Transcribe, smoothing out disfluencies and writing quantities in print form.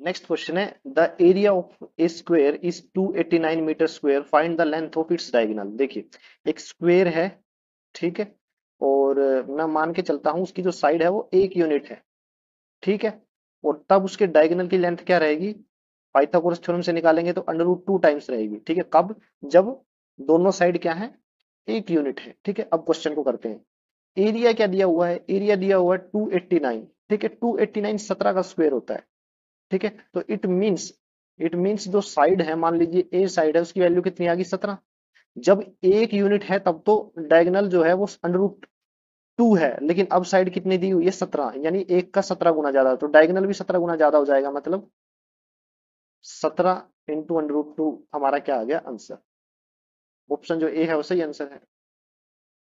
Next question है the area of a square is 289 metre square, find the length of its diagonal. देखिए, एक square है, ठीक है, और मैं मान के चलता हूं उसकी जो साइड है वो 1 यूनिट है, ठीक है, और तब उसके डायगोनल की लेंथ क्या रहेगी, पाइथागोरस थ्योरम से निकालेंगे तो √2 टाइम्स रहेगी, ठीक है। कब? जब दोनों साइड क्या है, 1 यूनिट है, ठीक है। अब क्वेश्चन को करते हैं। एरिया क्या दिया हुआ है, एरिया दिया हुआ है 289, ठीक है। 289 17 का स्क्वायर होता है, ठीक है। तो इट मीन्स जो साइड है, मान लीजिए ए साइड है, उसकी वैल्यू कितनी आ गई, 17। जब 1 यूनिट है तब तो डायगोनल जो है वो √2 है, लेकिन अब साइड कितनी दी हुई है, 17, यानी एक का 17 गुना ज्यादा, तो डायगोनल भी 17 गुना ज्यादा हो जाएगा, मतलब 17 इंटू √2 हमारा क्या आ गया आंसर। ऑप्शन जो ए है वो सही आंसर है।